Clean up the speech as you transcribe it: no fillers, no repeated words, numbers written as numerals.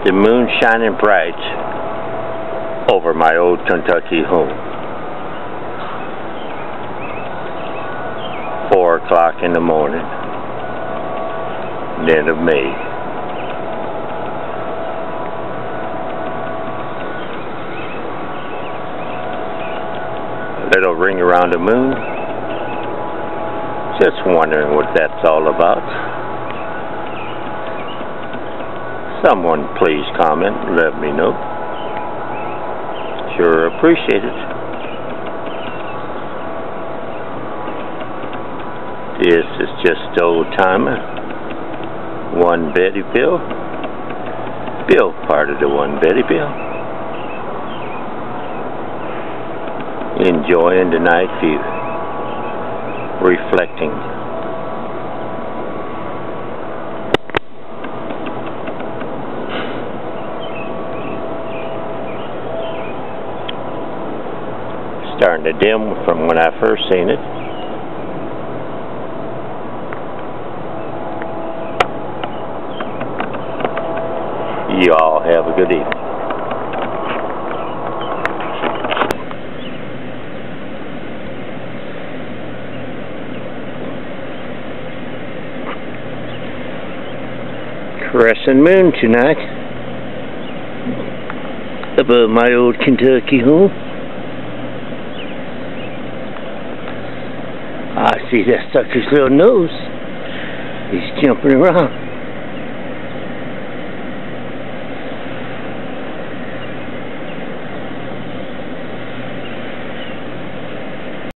The moon shining bright over my old Kentucky home. 4 o'clock in the morning, the end of May. A little ring around the moon. Just wondering what that's all about. Someone please comment, let me know. Sure appreciate it. This is just old timer. One Betty Bill. Bill part of the One Betty Bill. Enjoying the night view. Reflecting. Starting to dim from when I first seen it. You all have a good evening. Crescent moon tonight above my old Kentucky home. I see that sucker's little nose. He's jumping around.